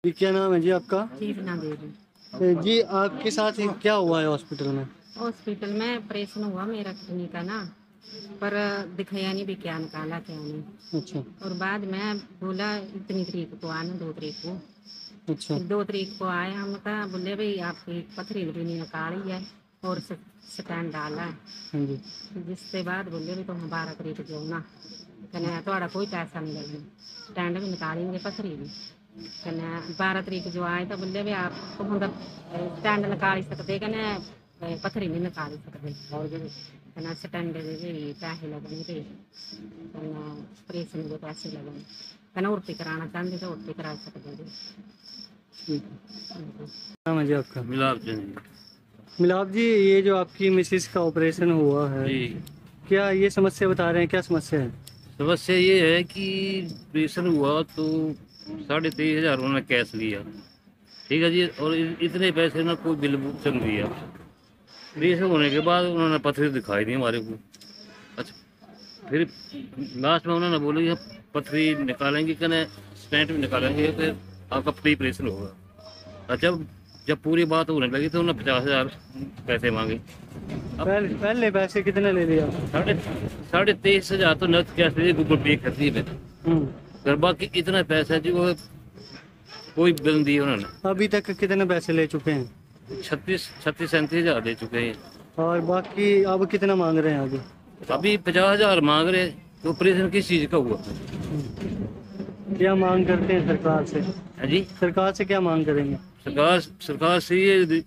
जी क्या नाम है जी आपका? जीवना देवी। जी आपके साथ क्या हुआ है हॉस्पिटल में? हॉस्पिटल में ऑपरेशन हुआ मेरा किडनी का ना, पर दिखाया नहीं भी क्या निकाला क्या नहीं। अच्छा और बाद में बोला इतनी तरीक को आना, 2 तरीक को। अच्छा। फिर 2 तरीक को आए, हम कहा बोले भाई आपकी पथरी वथरी निकाली है और स्टैंड डाला है। हाँ जी। जिसके बाद बोले भी तुम 12 तरीक जो ना कहने थोड़ा कोई पैसा नहीं लगना, स्टैंड भी निकालेंगे पथरी भी। कहने 12 तरीक जो आए तो बोले भी आप तो मतलब स्टैंड निकाल सकते, कहने पथरी नहीं निकाल सकते। और कहना स्टैंड दे भी पैसे लगने थे, कहना ऑपरेशन के पैसे लगने, कहना उल्टी कराना चाहते तो उल्टी करा सकते थे। ठीक है। नाम है जी आपका? मिलाप चंद मिलाप जी, ये जो आपकी मिसिस का ऑपरेशन हुआ है, जी। क्या ये समस्या बता रहे हैं, क्या समस्या है? समस्या ये है कि ऑपरेशन हुआ तो 23,500 उन्होंने कैश लिया, ठीक है जी, और इतने पैसे ना कोई बिल चल दिया। ऑपरेशन होने के बाद उन्होंने पथरी दिखाई दी हमारे को। अच्छा, फिर लास्ट में उन्होंने बोला कि पथरी निकालेंगे, कहने स्टेंट भी निकालेंगे, फिर आपका फ्री ऑपरेशन होगा। अच्छा, जब पूरी बात होने लगी तो उन्होंने 50,000 पैसे मांगे। पहले पैसे कितने ले लिए आप? 23,500 तो नकद कैश लिए, गूगल पे कर दिए मैंने। और बाकी इतना पैसा जी वो कोई बिल नहीं दिया उन्होंने। अभी तक कितने पैसे ले चुके हैं? 37,000 दे चुके हैं। और बाकी अब कितना मांग रहे हैं आगे? अभी 50,000 मांग रहे। तो ऑपरेशन किस चीज का हुआ? क्या मांग करते हैं सरकार से? है जी, सरकार से क्या मांग करेंगे? सरकार से ये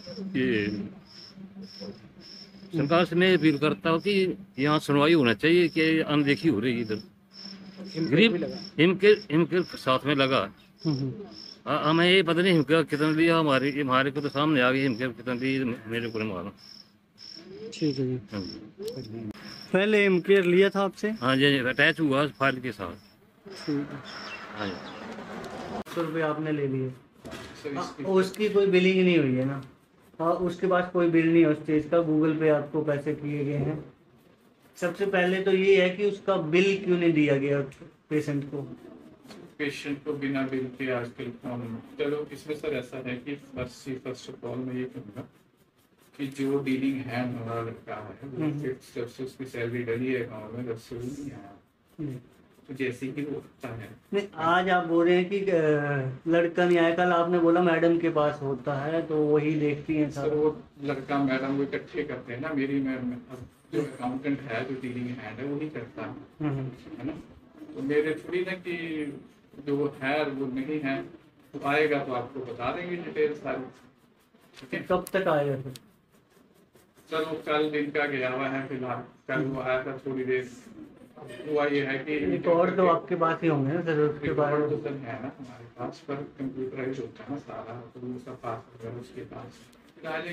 सरकार से मैं अपील करता हूँ कि यहाँ सुनवाई होना चाहिए कि अनदेखी हो रही है इधर। गरीब हिमकेर साथ में लगा। हमें ये पता नहीं हिमकेर कितना लिया, हमारे को तो सामने आ गई हिमकेर कितना ली, मेरे को नहीं मालूम। ठीक है जी। पहले हिमकेर लिया था आपसे? हाँ जी, अटैच हुआ फाइल के साथ। ठीक है। हाँ जी। 100 रुपये आपने ले लिए, उसकी कोई बिलिंग नहीं हुई है ना? हाँ, उसके पास कोई बिल नहीं है उस चीज़ का, गूगल पे आपको पैसे किए गए हैं। सबसे पहले तो ये है कि उसका बिल क्यों नहीं दिया गया पेशेंट को? पेशेंट को बिना बिल के आजकल चलो इसमें सर ऐसा है कि फर्स्ट ऑफ ऑल मैं ये कहूँगा कि जो डीलिंग है हमारा लड़का है वो जब से उसकी सैलरी डली है अकाउंट में, जब से वो नहीं आया, तो जैसे ही वो होता है। नहीं, आज आप बोल रहे हैं कि लड़का नहीं आया, कल आपने बोला मैडम के पास होता है तो वही देखती हैं सर। वो लड़का मैडम वो इकट्ठे करते हैं ना, मेरी मैडम जो अकाउंटेंट है, जो डीलिंग हैंड है वही करता है ना। तो मेरे थोड़ी ना कि जो है वो नहीं है, तो आएगा तो आपको बता देंगे डिटेल सारी। कब तक आएगा फिर? चलो कल दिन का गया हुआ है फिलहाल, कल वो आया था थोड़ी देर। हुआ ये है कि रिकॉर्ड तो आपके पास ही होंगे ना सर, उसके बारे में? तो सर है ना हमारे पास, पर कंप्यूटराइज होता है ना सारा, तो उसका पास उसके पास